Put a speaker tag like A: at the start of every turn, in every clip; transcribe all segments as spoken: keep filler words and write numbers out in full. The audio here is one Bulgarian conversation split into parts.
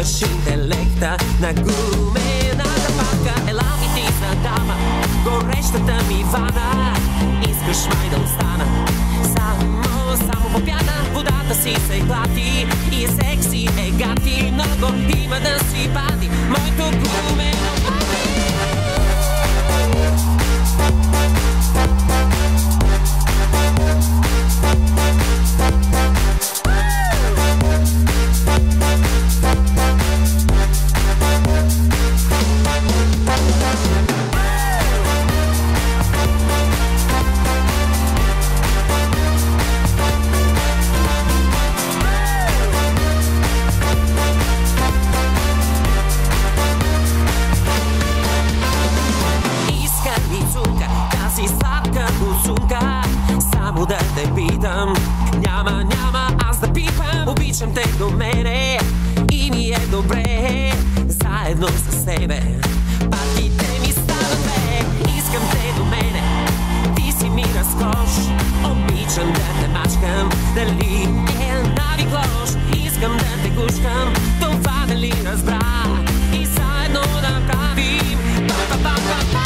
A: Имаш интелекта на гумената папка. Ела ми ти за дама, горещата ми вана. Искаш май да остана само, само по пяна. Водата си се клати и е секси, е гати. Много има да си пади моето гумено пати. Само да те питам, няма, няма аз да пипам. Обичам те до мене и ми е добре заедно с тебе. Патите ми стават две. Искам те до мене, ти си ми разкош. Обичам да те мачкам, дали е навик лош. Искам да те гушкам, това дали разбра. И заедно да правим па-па-па-па-па.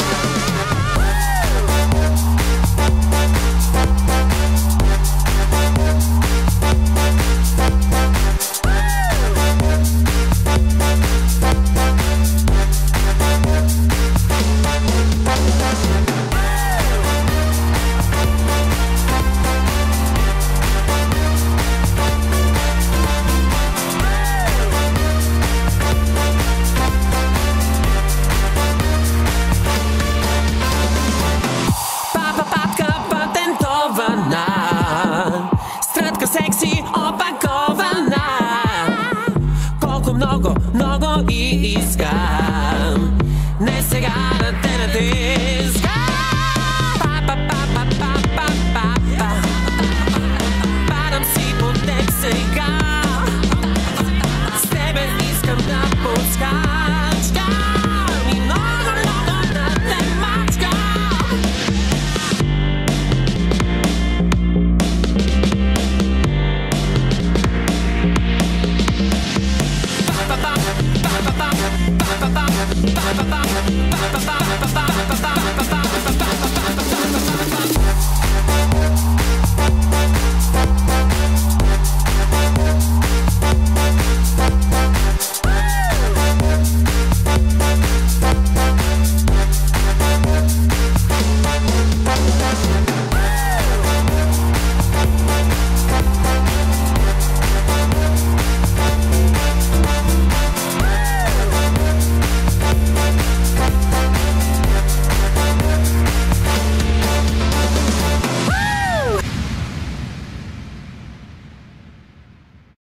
A: Стратка секси, опакована. Колко много, много и искам.